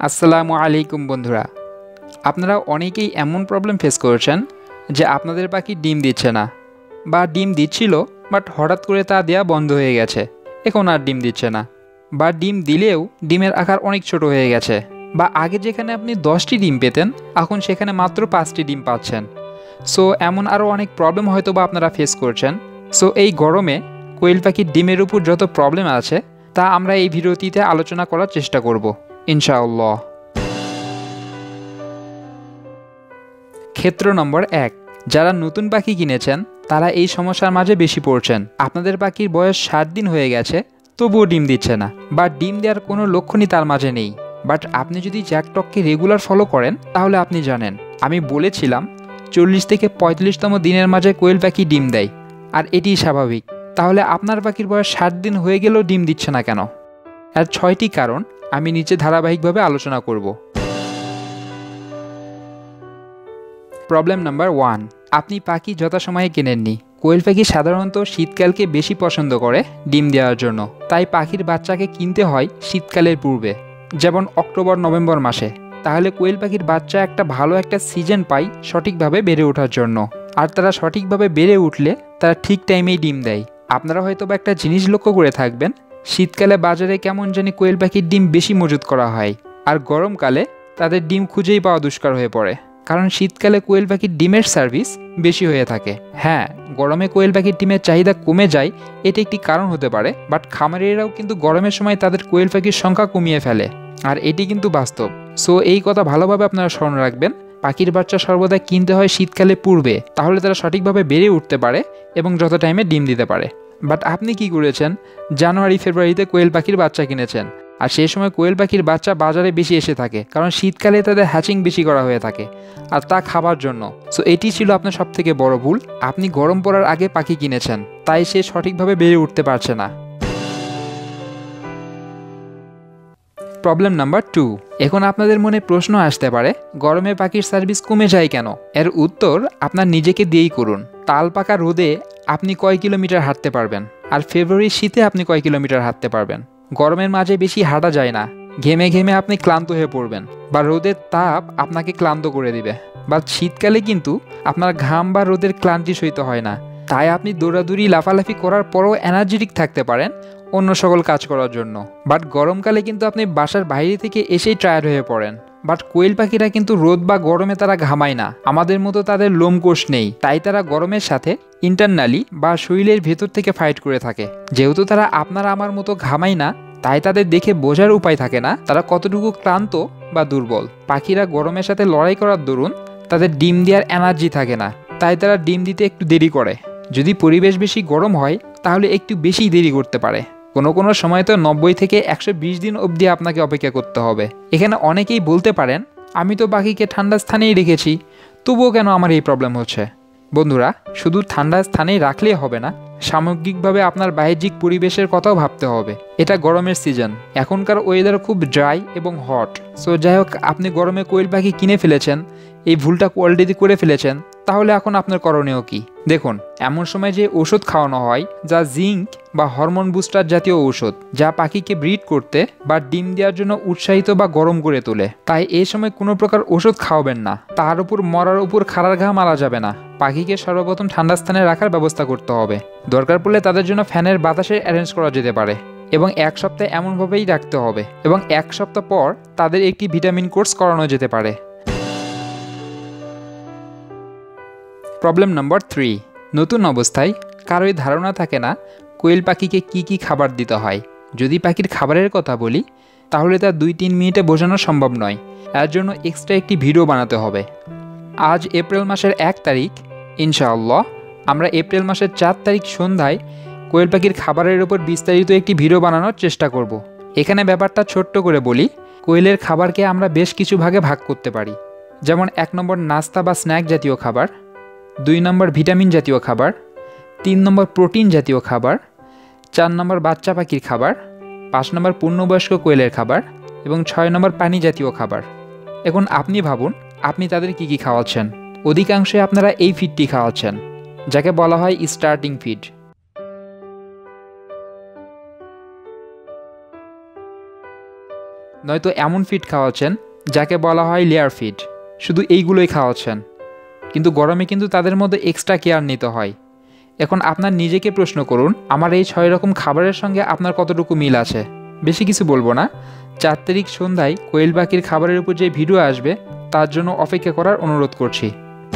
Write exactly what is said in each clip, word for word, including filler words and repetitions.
আসসালামু আলাইকুম বন্ধুরা, আপনারা অনেকেই এমন প্রবলেম ফেস করেছেন যে আপনাদের পাখি ডিম দিচ্ছে না বা ডিম দিচ্ছিল বাট হঠাৎ করে তা দেয়া বন্ধ হয়ে গেছে, এখন আর ডিম দিচ্ছে না বা ডিম দিলেও ডিমের আকার অনেক ছোট হয়ে গেছে বা আগে যেখানে আপনি দশটি ডিম পেতেন এখন সেখানে মাত্র পাঁচটি ডিম পাচ্ছেন। সো এমন আরও অনেক প্রবলেম হয়তো বা আপনারা ফেস করছেন। সো এই গরমে কোয়েল পাখির ডিমের উপর যত প্রবলেম আছে তা আমরা এই ভিডিওটিতে আলোচনা করার চেষ্টা করব ইনশাআল্লাহ। ক্ষেত্র নম্বর এক, যারা নতুন পাখি কিনেছেন তারা এই সমস্যার মাঝে বেশি পড়ছেন। আপনাদের পাখির বয়স ষাট দিন হয়ে গেছে তবুও ডিম দিচ্ছে না বা ডিম দেওয়ার কোনো লক্ষণই তার মাঝে নেই। বাট আপনি যদি জ্যাকটককে রেগুলার ফলো করেন তাহলে আপনি জানেন আমি বলেছিলাম চল্লিশ থেকে পঁয়তাল্লিশতম দিনের মাঝে কোয়েল পাখি ডিম দেয়, আর এটিই স্বাভাবিক। তাহলে আপনার পাখির বয়স ষাট দিন হয়ে গেলেও ডিম দিচ্ছে না কেন? এর ছয়টি কারণ আমি নিচে ধারাবাহিকভাবে আলোচনা করব। প্রবলেম নাম্বার ওয়ান, আপনি পাখি যথাসময়ে কেনেননি। কোয়েল পাখি সাধারণত শীতকালকে বেশি পছন্দ করে ডিম দেওয়ার জন্য, তাই পাখির বাচ্চাকে কিনতে হয় শীতকালের পূর্বে, যেমন অক্টোবর নভেম্বর মাসে। তাহলে কোয়েল পাখির বাচ্চা একটা ভালো একটা সিজন পায় সঠিকভাবে বেড়ে ওঠার জন্য, আর তারা সঠিকভাবে বেড়ে উঠলে তারা ঠিক টাইমেই ডিম দেয়। আপনারা হয়তো বা একটা জিনিস লক্ষ্য করে থাকবেন, শীতকালে বাজারে কেমন জানি কোয়েল পাখির ডিম বেশি মজুত করা হয়, আর গরমকালে তাদের ডিম খুঁজেই পাওয়া দুষ্কার হয়ে পড়ে, কারণ শীতকালে কোয়েল পাখির ডিমের সার্ভিস বেশি হয়ে থাকে। হ্যাঁ, গরমে কোয়েল পাখির ডিমের চাহিদা কমে যায়, এটি একটি কারণ হতে পারে, বাট খামারিরাও কিন্তু গরমের সময় তাদের কোয়েল পাখির সংখ্যা কমিয়ে ফেলে, আর এটি কিন্তু বাস্তব। সো এই কথা ভালোভাবে আপনারা স্মরণ রাখবেন, পাখির বাচ্চা সর্বদা কিনতে হয় শীতকালে পূর্বে, তাহলে তারা সঠিকভাবে বেড়ে উঠতে পারে এবং যত টাইমে ডিম দিতে পারে। বাট আপনি কি করেছেন, জানুয়ারি ফেব্রুয়ারিতে কোয়েল পাখির বাচ্চা কিনেছেন, আর সেই সময় কোয়েল পাখির বাচ্চা বাজারে বেশি এসে থাকে, কারণ শীতকালে তাদের হ্যাচিং বেশি করা হয়ে থাকে আর তা খাবার জন্য। সো এটি ছিল আপনার সব থেকে বড় ভুল, আপনি গরম পড়ার আগে পাখি কিনেছেন, তাই সে সঠিকভাবে বেড়ে উঠতে পারছে না। প্রবলেম নাম্বার টু, এখন আপনাদের মনে প্রশ্ন আসতে পারে গরমে পাখির সার্ভিস কমে যায় কেন? এর উত্তর আপনার নিজেকে দিয়েই করুন। তাল পাকা রোদে আপনি কয় কিলোমিটার হাঁটতে পারবেন, আর ফেব্রুয়ারির শীতে আপনি কয় কিলোমিটার হাঁটতে পারবেন? গরমের মাঝে বেশি হাঁটা যায় না, ঘেমে ঘেমে আপনি ক্লান্ত হয়ে পড়বেন বা রোদের তাপ আপনাকে ক্লান্ত করে দিবে। বা শীতকালে কিন্তু আপনার ঘাম বা রোদের ক্লান্তি সইতে হয় না, তাই আপনি দৌড়াদৌড়ি লাফালাফি করার পরও এনার্জেটিক থাকতে পারেন অন্য সকল কাজ করার জন্য। বাট গরমকালে কিন্তু আপনি বাসার বাইরে থেকে এসেই টায়ার্ড হয়ে পড়েন। বাট কোয়েল পাখিরা কিন্তু রোদ বা গরমে তারা ঘামায় না, আমাদের মতো তাদের লোমকোষ নেই, তাই তারা গরমের সাথে ইন্টারনালি বা শরীরের ভেতর থেকে ফাইট করে থাকে। যেহেতু তারা আপনার আমার মতো ঘামায় না, তাই তাদের দেখে বোঝার উপায় থাকে না তারা কতটুকু ক্লান্ত বা দুর্বল। পাখিরা গরমের সাথে লড়াই করার দরুন তাদের ডিম দেওয়ার এনার্জি থাকে না, তাই তারা ডিম দিতে একটু দেরি করে। যদি পরিবেশ বেশি গরম হয় তাহলে একটু বেশি দেরি করতে পারে, কোনো কোনো সময় তো নব্বই থেকে একশো বিশ দিন অবধি আপনাকে অপেক্ষা করতে হবে। এখানে অনেকেই বলতে পারেন আমি তো পাখিকে ঠান্ডা স্থানেই রেখেছি, তবুও কেন আমার এই প্রবলেম হচ্ছে? বন্ধুরা, শুধু ঠান্ডা স্থানেই রাখলেই হবে না, সামগ্রিকভাবে আপনার বাহ্যিক পরিবেশের কথাও ভাবতে হবে। এটা গরমের সিজন, এখনকার ওয়েদার খুব ড্রাই এবং হট। সো যাই হোক, আপনি গরমে কোয়েল পাখি কিনে ফেলেছেন, এই ভুলটা অলরেডি করে ফেলেছেন, তাহলে এখন আপনার করণীয় কি? দেখুন, এমন সময় যে ওষুধ খাওয়ানো হয় যা জিঙ্ক বা হরমোন বুস্টার জাতীয় ঔষধ, যা পাখিকে ব্রিড করতে বা ডিম দেওয়ার জন্য উৎসাহিত বা গরম করে তোলে, তাই এই সময় কোনো প্রকার ওষুধ খাওয়াবেন না। তার উপর মরার উপর খাড়ার ঘা মারা যাবে না। পাখিকে সর্বপ্রথম ঠান্ডা স্থানে রাখার ব্যবস্থা করতে হবে, দরকার পড়লে তাদের জন্য ফ্যানের বাতাসে অ্যারেঞ্জ করা যেতে পারে, এবং এক সপ্তাহ এমনভাবেই রাখতে হবে, এবং এক সপ্তাহ পর তাদের একটি ভিটামিন কোর্স করানো যেতে পারে। প্রবলেম নম্বর থ্রি, নতুন অবস্থায় কারোই ধারণা থাকে না কোয়েল পাখিকে কি কি খাবার দিতে হয়। যদি পাখির খাবারের কথা বলি তাহলে তা দুই তিন মিনিটে বোঝানো সম্ভব নয়, এর জন্য এক্সট্রা একটি ভিডিও বানাতে হবে। আজ এপ্রিল মাসের এক তারিখ, ইনশাআল্লাহ আমরা এপ্রিল মাসের চার তারিখ সন্ধ্যায় কোয়েল পাখির খাবারের উপর বিস্তারিত একটি ভিডিও বানানোর চেষ্টা করব। এখানে ব্যাপারটা ছোট্ট করে বলি, কোয়েলের খাবারকে আমরা বেশ কিছু ভাগে ভাগ করতে পারি, যেমন এক নম্বর নাস্তা বা স্ন্যাক জাতীয় খাবার, দুই নম্বর ভিটামিন জাতীয় খাবার, তিন নম্বর প্রোটিন জাতীয় খাবার, চার নম্বর বাচ্চা পাখির খাবার, পাঁচ নম্বর পূর্ণবয়স্ক কোয়েলের খাবার এবং ছয় নম্বর পানি জাতীয় খাবার। এখন আপনি ভাবুন আপনি তাদের কি কি খাওয়াচ্ছেন। অধিকাংশই আপনারা এই ফিডটি খাওয়াচ্ছেন, যাকে বলা হয় স্টার্টিং ফিড। নয়তো এমন ফিড খাওয়াচ্ছেন যাকে বলা হয় লেয়ার ফিড, শুধু এইগুলোই খাওয়াচ্ছেন, কিন্তু গরমে কিন্তু তাদের মধ্যে এক্সট্রা কেয়ার নিতে হয়। এখন আপনার নিজেকে প্রশ্ন করুন, আমার এই ছয় রকম খাবারের সঙ্গে আপনার কতটুকু মিল আছে? বেশি কিছু বলবো না, চার তারিখ সন্ধ্যায় কোয়েল পাখির খাবারের উপর যে ভিডিও আসবে তার জন্য অপেক্ষা করার অনুরোধ করছি।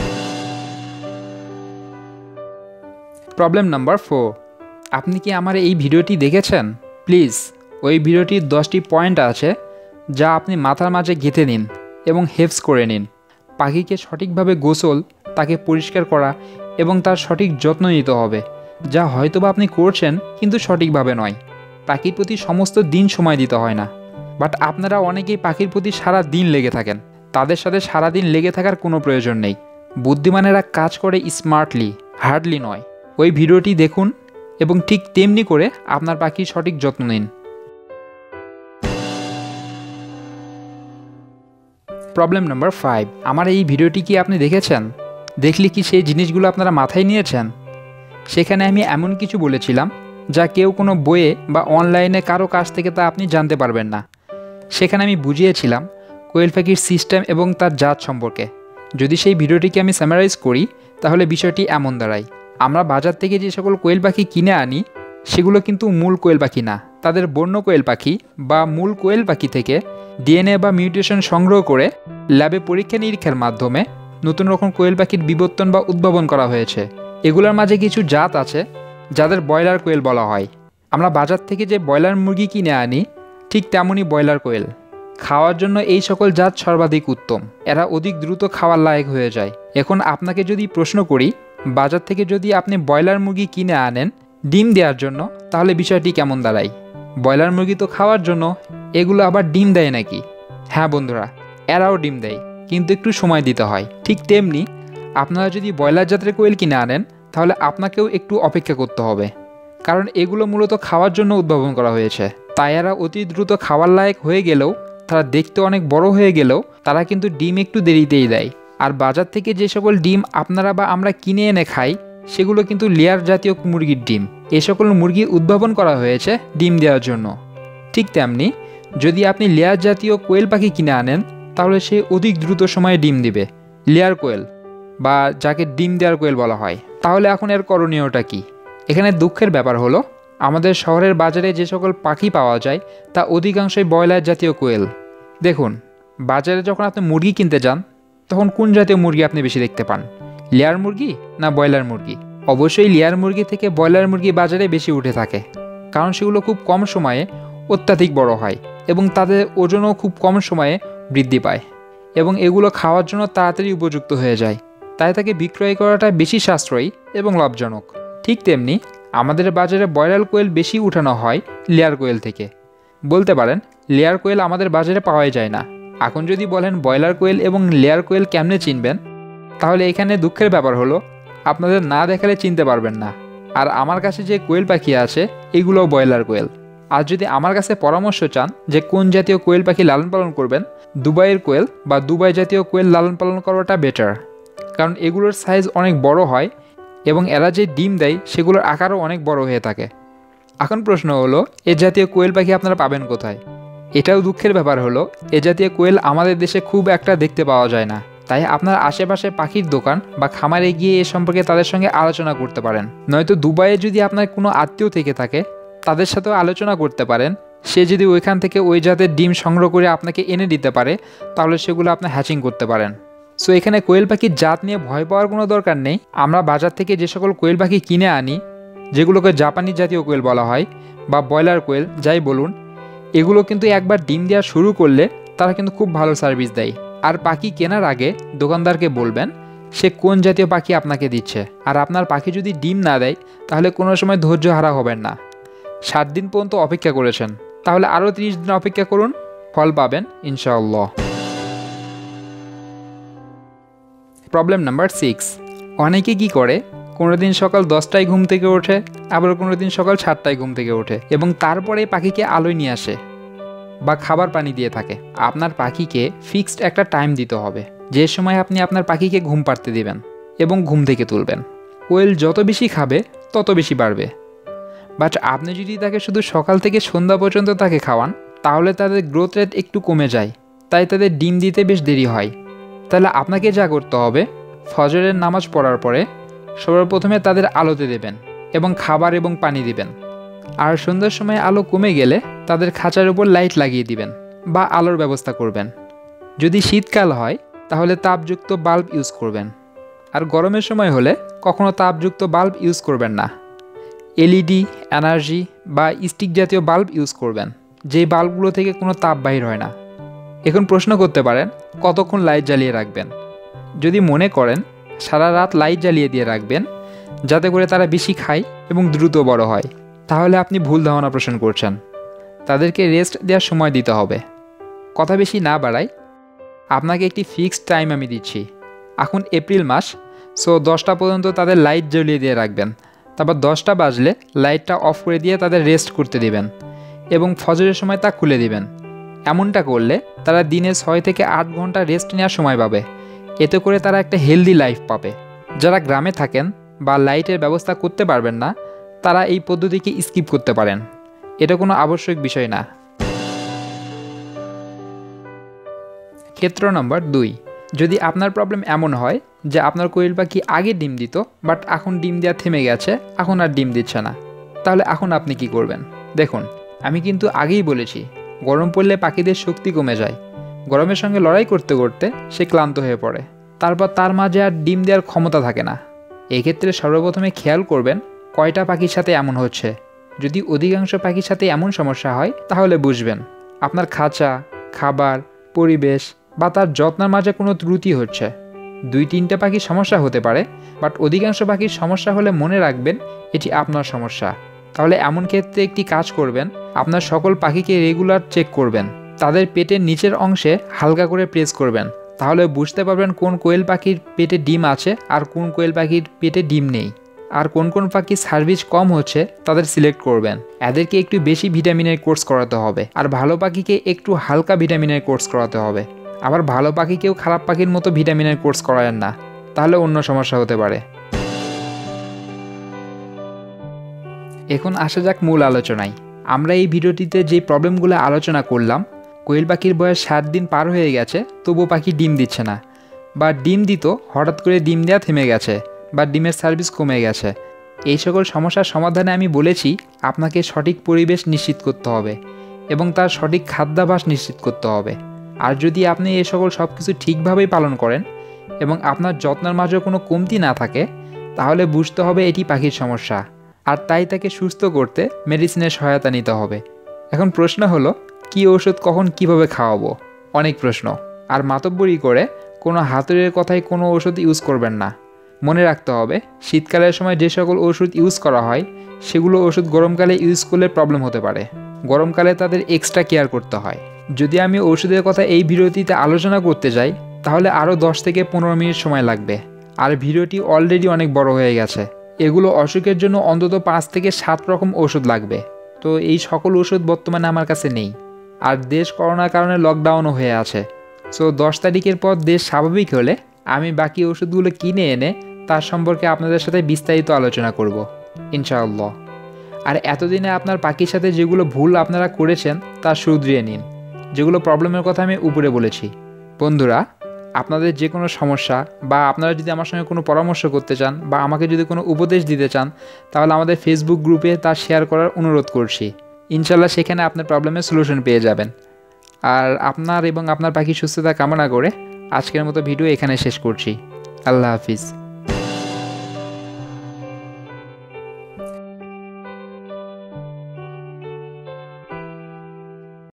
প্রবলেম নাম্বার ফোর, আপনি কি আমার এই ভিডিওটি দেখেছেন? প্লিজ ওই ভিডিওটির দশটি পয়েন্ট আছে যা আপনি মাথার মাঝে গেঁথে নিন এবং হেফজ করে নিন। পাখিকে সঠিকভাবে গোসল, তাকে পরিষ্কার করা এবং তার সঠিক যত্ন নিতে হবে, যা হয়তোবা আপনি করছেন কিন্তু সঠিকভাবে নয়। পাখির প্রতি সমস্ত দিন সময় দিতে হয় না, বাট আপনারা অনেকেই পাখির প্রতি সারা দিন লেগে থাকেন। তাদের সাথে সারা দিন লেগে থাকার কোনো প্রয়োজন নেই। বুদ্ধিমানেরা কাজ করে স্মার্টলি, হার্ডলি নয়। ওই ভিডিওটি দেখুন এবং ঠিক তেমনি করে আপনার পাখির সঠিক যত্ন নিন। প্রবলেম নাম্বার ফাইভ, আমার এই ভিডিওটি কি আপনি দেখেছেন? দেখলে কি সেই জিনিসগুলো আপনারা মাথায় নিয়েছেন? সেখানে আমি এমন কিছু বলেছিলাম যা কেউ কোনো বইয়ে বা অনলাইনে কারো কাছ থেকে তা আপনি জানতে পারবেন না। সেখানে আমি বুঝিয়েছিলাম কোয়েল পাখির সিস্টেম এবং তার জাত সম্পর্কে। যদি সেই ভিডিওটিকে আমি সামারাইজ করি তাহলে বিষয়টি এমন দাঁড়ায়, আমরা বাজার থেকে যে সকল কোয়েল পাখি কিনে আনি সেগুলো কিন্তু মূল কোয়েল পাখি না। তাদের বন্য কোয়েল পাখি বা মূল কোয়েল পাখি থেকে ডিএনএ বা মিউটেশন সংগ্রহ করে ল্যাবে পরীক্ষা নিরীক্ষার মাধ্যমে নতুন রকম কোয়েল পাখির বিবর্তন বা উদ্ভাবন করা হয়েছে। এগুলোর মাঝে কিছু জাত আছে যাদের ব্রয়লার কোয়েল বলা হয়। আমরা বাজার থেকে যে ব্রয়লার মুরগি কিনে আনি ঠিক তেমনই ব্রয়লার কোয়েল। খাওয়ার জন্য এই সকল জাত সর্বাধিক উত্তম, এরা অধিক দ্রুত খাওয়ার লায়ক হয়ে যায়। এখন আপনাকে যদি প্রশ্ন করি, বাজার থেকে যদি আপনি ব্রয়লার মুরগি কিনে আনেন ডিম দেওয়ার জন্য, তাহলে বিষয়টি কেমন দাঁড়ায়? ব্রয়লার মুরগি তো খাওয়ার জন্য, এগুলো আবার ডিম দেয় নাকি? হ্যাঁ বন্ধুরা, এরাও ডিম দেয়, কিন্তু একটু সময় দিতে হয়। ঠিক তেমনি আপনারা যদি ব্রয়লার জাতের কোয়েল কিনে আনেন তাহলে আপনাকেও একটু অপেক্ষা করতে হবে, কারণ এগুলো মূলত খাওয়ার জন্য উদ্ভাবন করা হয়েছে। তাই এরা অতি দ্রুত খাওয়ার লায়ক হয়ে গেলেও, তারা দেখতে অনেক বড় হয়ে গেলেও তারা কিন্তু ডিম একটু দেরিতেই দেয়। আর বাজার থেকে যে সকল ডিম আপনারা বা আমরা কিনে এনে খাই সেগুলো কিন্তু লেয়ার জাতীয় মুরগির ডিম। এ সকল মুরগি উদ্ভাবন করা হয়েছে ডিম দেওয়ার জন্য। ঠিক তেমনি যদি আপনি লেয়ার জাতীয় কোয়েল পাখি কিনে আনেন তাহলে সে অধিক দ্রুত সময়ে ডিম দিবে, লেয়ার কোয়েল বা যাকে ডিম দেওয়ার কোয়েল বলা হয়। তাহলে এখন এর করণীয়টা কি? এখানে দুঃখের ব্যাপার হলো আমাদের শহরের বাজারে যে সকল পাখি পাওয়া যায় তা অধিকাংশই ব্রয়লার জাতীয় কোয়েল। দেখুন, বাজারে যখন আপনি মুরগি কিনতে যান তখন কোন জাতীয় মুরগি আপনি বেশি দেখতে পান? লেয়ার মুরগি না ব্রয়লার মুরগি? অবশ্যই লেয়ার মুরগি থেকে ব্রয়লার মুরগি বাজারে বেশি উঠে থাকে, কারণ সেগুলো খুব কম সময়ে অত্যাধিক বড় হয় এবং তাদের ওজনও খুব কম সময়ে বৃদ্ধি পায় এবং এগুলো খাওয়ার জন্য তাড়াতাড়ি উপযুক্ত হয়ে যায়। তাই তাকে বিক্রয় করাটা বেশি সাশ্রয়ী এবং লাভজনক। ঠিক তেমনি আমাদের বাজারে ব্রয়লার কোয়েল বেশি উঠানো হয় লেয়ার কোয়েল থেকে। বলতে পারেন লেয়ার কোয়েল আমাদের বাজারে পাওয়াই যায় না। এখন যদি বলেন ব্রয়লার কোয়েল এবং লেয়ার কোয়েল কেমনে চিনবেন, তাহলে এখানে দুঃখের ব্যাপার হলো আপনাদের না দেখালে চিনতে পারবেন না। আর আমার কাছে যে কোয়েল পাখি আছে এগুলোও ব্রয়লার কোয়েল। আর যদি আমার কাছে পরামর্শ চান যে কোন জাতীয় কোয়েল পাখি লালন পালন করবেন, দুবাইয়ের কোয়েল বা দুবাই জাতীয় কোয়েল লালন পালন করাটা বেটার, কারণ এগুলোর সাইজ অনেক বড় হয় এবং এরা যে ডিম দেয় সেগুলোর আকারও অনেক বড় হয়ে থাকে। এখন প্রশ্ন হলো এ জাতীয় কোয়েল পাখি আপনারা পাবেন কোথায়? এটাও দুঃখের ব্যাপার হলো এ জাতীয় কোয়েল আমাদের দেশে খুব একটা দেখতে পাওয়া যায় না। তাই আপনার আশেপাশে পাখির দোকান বা খামারে গিয়ে এ সম্পর্কে তাদের সঙ্গে আলোচনা করতে পারেন। নয়তো দুবাইয়ে যদি আপনার কোনো আত্মীয় থেকে থাকে তাদের সাথেও আলোচনা করতে পারেন। সে যদি ওইখান থেকে ওই জাতের ডিম সংগ্রহ করে আপনাকে এনে দিতে পারে তাহলে সেগুলো আপনি হ্যাচিং করতে পারেন। সো এখানে কোয়েল পাখির জাত নিয়ে ভয় পাওয়ার কোনো দরকার নেই। আমরা বাজার থেকে যে সকল কোয়েল পাখি কিনে আনি, যেগুলোকে জাপানি জাতীয় কোয়েল বলা হয় বা ব্রয়লার কোয়েল যাই বলুন, এগুলো কিন্তু একবার ডিম দেওয়া শুরু করলে তারা কিন্তু খুব ভালো সার্ভিস দেয়। আর পাখি কেনার আগে দোকানদারকে বলবেন সে কোন জাতীয় পাখি আপনাকে দিচ্ছে। আর আপনার পাখি যদি ডিম না দেয় তাহলে কোনো সময় ধৈর্য হারা হবেন না। সাত দিন পর্যন্ত অপেক্ষা করেছেন, তাহলে আরও তিরিশ দিন অপেক্ষা করুন, ফল পাবেন ইনশাআল্লাহ। প্রবলেম নাম্বার সিক্স, অনেকে কি করে কোনো দিন সকাল দশটায় ঘুম থেকে ওঠে, আবার কোনো দিন সকাল সাতটায় ঘুম থেকে ওঠে এবং তারপরে পাখিকে আলোয় নিয়ে আসে বা খাবার পানি দিয়ে থাকে। আপনার পাখিকে ফিক্সড একটা টাইম দিতে হবে যে সময় আপনি আপনার পাখিকে ঘুম পাড়তে দিবেন এবং ঘুম থেকে তুলবেন। কোয়েল যত বেশি খাবে তত বেশি বাড়বে, বাট আপনি যদি তাকে শুধু সকাল থেকে সন্ধ্যা পর্যন্ত তাকে খাওয়ান তাহলে তাদের গ্রোথ রেট একটু কমে যায়, তাই তাদের ডিম দিতে বেশ দেরি হয়। তাহলে আপনাকে যা করতে হবে, ফজরের নামাজ পড়ার পরে সবার প্রথমে তাদের আলোতে দেবেন এবং খাবার এবং পানি দিবেন। আর সন্ধ্যার সময় আলো কমে গেলে তাদের খাঁচার উপর লাইট লাগিয়ে দিবেন বা আলোর ব্যবস্থা করবেন। যদি শীতকাল হয় তাহলে তাপযুক্ত বাল্ব ইউজ করবেন। আর গরমের সময় হলে কখনো তাপযুক্ত বাল্ব ইউজ করবেন না। এলইডি, এনার্জি বা স্টিক জাতীয় বাল্ব ইউজ করবেন, যেই বাল্বগুলো থেকে কোনো তাপ বাহির হয় না। এখন প্রশ্ন করতে পারেন, কতক্ষণ লাইট জ্বালিয়ে রাখবেন? যদি মনে করেন সারা রাত লাইট জ্বালিয়ে দিয়ে রাখবেন যাতে করে তারা বেশি খায় এবং দ্রুত বড় হয়, তাহলে আপনি ভুল ধারণা পোষণ করছেন। তাদেরকে রেস্ট দেওয়ার সময় দিতে হবে। কথা বেশি না বাড়াই, আপনাকে একটি ফিক্সড টাইম আমি দিচ্ছি। এখন এপ্রিল মাস, সো দশটা পর্যন্ত তাদের লাইট জ্বালিয়ে দিয়ে রাখবেন। তারপর দশটা বাজলে লাইটটা অফ করে দিয়ে তাদের রেস্ট করতে দিবেন এবং ফজরের সময় তা খুলে দিবেন। এমনটা করলে তারা দিনে ছয় থেকে আট ঘন্টা রেস্ট নেওয়ার সময় পাবে। এতে করে তারা একটা হেলদি লাইফ পাবে। যারা গ্রামে থাকেন বা লাইটের ব্যবস্থা করতে পারবেন না, তারা এই পদ্ধতিকে স্কিপ করতে পারেন। এটা কোনো আবশ্যক বিষয় না। ক্ষেত্র নম্বর দুই, যদি আপনার প্রবলেম এমন হয় যে আপনার কোয়েল পাখি আগে ডিম দিত বাট এখন ডিম দেওয়া থেমে গেছে, এখন আর ডিম দিচ্ছে না, তাহলে এখন আপনি কি করবেন? দেখুন, আমি কিন্তু আগেই বলেছি গরম পড়লে পাখিদের শক্তি কমে যায়। গরমের সঙ্গে লড়াই করতে করতে সে ক্লান্ত হয়ে পড়ে, তারপর তার মাঝে আর ডিম দেওয়ার ক্ষমতা থাকে না। এক্ষেত্রে সর্বপ্রথমে খেয়াল করবেন কয়টা পাখির সাথে এমন হচ্ছে। যদি অধিকাংশ পাখির সাথে এমন সমস্যা হয় তাহলে বুঝবেন আপনার খাঁচা, খাবার, পরিবেশ বা তার যত্নের মাঝে কোনো ত্রুটি হচ্ছে। দুই তিনটা পাখির সমস্যা হতে পারে, বাট অধিকাংশ পাখির সমস্যা হলে মনে রাখবেন এটি আপনার সমস্যা। তাহলে এমন ক্ষেত্রে একটি কাজ করবেন, আপনার সকল পাখিকে রেগুলার চেক করবেন। তাদের পেটের নিচের অংশে হালকা করে প্রেস করবেন, তাহলে বুঝতে পারবেন কোন কোয়েল পাখির পেটে ডিম আছে আর কোন কোয়েল পাখির পেটে ডিম নেই। আর কোন কোন পাখির সার্ভিস কম হচ্ছে তাদের সিলেক্ট করবেন। এদেরকে একটু বেশি ভিটামিনের কোর্স করাতে হবে, আর ভালো পাখিকে একটু হালকা ভিটামিনের কোর্স করাতে হবে। আবার ভালো পাখিকেও খারাপ পাখির মতো ভিটামিনের কোর্স করায়েন না, তাহলে অন্য সমস্যা হতে পারে। এখন আসা যাক মূল আলোচনায়। আমরা এই ভিডিওটিতে যে প্রবলেমগুলো আলোচনা করলাম, কোয়েল পাখির বয়স ষাট দিন পার হয়ে গেছে তবু পাখি ডিম দিচ্ছে না, বা ডিম দিত হঠাৎ করে ডিম দেওয়া থেমে গেছে, বা ডিমের সার্ভিস কমে গেছে, এই সকল সমস্যার সমাধানে আমি বলেছি আপনাকে সঠিক পরিবেশ নিশ্চিত করতে হবে এবং তার সঠিক খাদ্যাভ্যাস নিশ্চিত করতে হবে। আর যদি আপনি এই সকল সব কিছু ঠিকভাবেই পালন করেন এবং আপনার যত্নের মাঝে কোনো কমতি না থাকে, তাহলে বুঝতে হবে এটি পাখির সমস্যা, আর তাই তাকে সুস্থ করতে মেডিসিনের সহায়তা নিতে হবে। এখন প্রশ্ন হলো, কি ওষুধ কখন কিভাবে খাওয়াবো? অনেক প্রশ্ন। আর মাতব্বরি করে কোনো হাতুড়ির কথায় কোনো ওষুধ ইউজ করবেন না। মনে রাখতে হবে শীতকালের সময় যে সকল ওষুধ ইউজ করা হয় সেগুলো ওষুধ গরমকালে ইউজ করলে প্রবলেম হতে পারে। গরমকালে তাদের এক্সট্রা কেয়ার করতে হয়। যদি আমি ওষুধের কথা এই ভিডিওটিতে আলোচনা করতে যাই তাহলে আরও দশ থেকে পনেরো মিনিট সময় লাগবে, আর ভিডিওটি অলরেডি অনেক বড় হয়ে গেছে। এগুলো অসুখের জন্য অন্তত পাঁচ থেকে সাত রকম ওষুধ লাগবে, তো এই সকল ওষুধ বর্তমানে আমার কাছে নেই। আর দেশ করোনার কারণে লকডাউনও হয়ে আছে। সো দশ তারিখের পর দেশ স্বাভাবিক হলে আমি বাকি ওষুধগুলো কিনে এনে তার সম্পর্কে আপনাদের সাথে বিস্তারিত আলোচনা করব ইনশাআল্লাহ। আর এতদিনে আপনার পাখির সাথে যেগুলো ভুল আপনারা করেছেন তা শুধরিয়ে নিন, যেগুলো প্রবলেমের কথা আমি উপরে বলেছি। বন্ধুরা, আপনাদের যে কোনো সমস্যা বা আপনারা যদি আমার সঙ্গে কোনো পরামর্শ করতে চান বা আমাকে যদি কোনো উপদেশ দিতে চান, তাহলে আমাদের ফেসবুক গ্রুপে তা শেয়ার করার অনুরোধ করছি। ইনশাল্লাহ সেখানে আপনার প্রবলেমের সলিউশন পেয়ে যাবেন। আর আপনার এবং আপনার পাখির সুস্থতা কামনা করে আজকের মতো ভিডিও এখানে শেষ করছি। আল্লাহ হাফিজ।